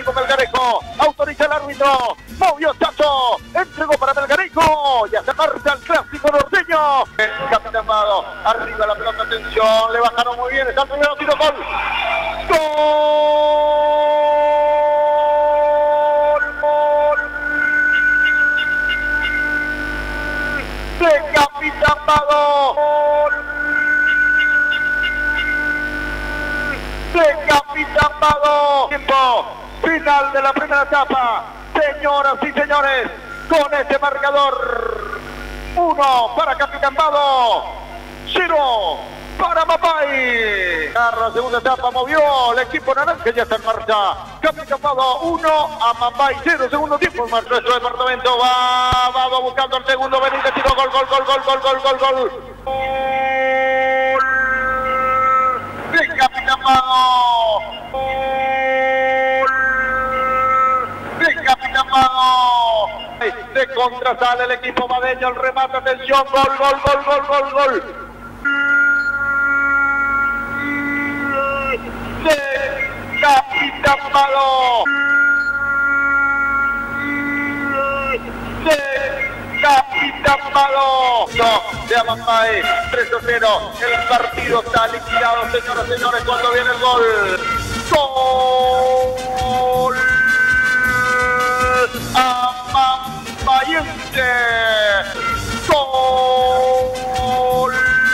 equipo Melgarejo. Autoriza el árbitro. Movió Chacho. Entregó para Melgarejo. Ya se marcha el clásico norteño. El capitán Amado. Arriba la pelota. Atención. Le bajaron muy bien. Está el primero tiro. Gol. Gol. De capitán Amado. De capitán Amado. Tiempo final de la primera etapa. Señoras y señores, con este marcador, 1 para Capitán Amado, 0 para Amambay. La segunda etapa movió el equipo naranja, ya está en marcha. Capitán Amado 1, Amambay 0, segundo tiempo en marcha nuestro departamento. Va Amado buscando el segundo, Benítez tiró gol. De Capitán Amado. De Capitán Amado. De contra sale el equipo madeño, el remate, atención, gol. De Capitán Amado. De Capitán Amado. De Amambay, 3-0. El partido está liquidado, señoras y señores, cuando viene el gol. Gol. Amambayense. Gol.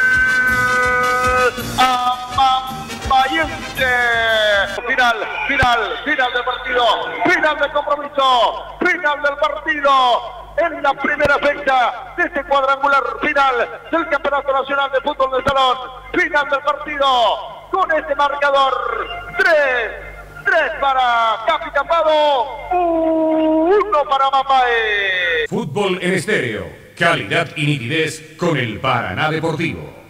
Amambayense. Final del partido. Final del compromiso. Final del partido. En la primera fecha de este cuadrangular final del Campeonato Nacional de Fútbol de Salón. Final del partido con este marcador. 3 para Capitán Amado, 1 para Amambay. Fútbol en estéreo. Calidad y nitidez con el Paraná Deportivo.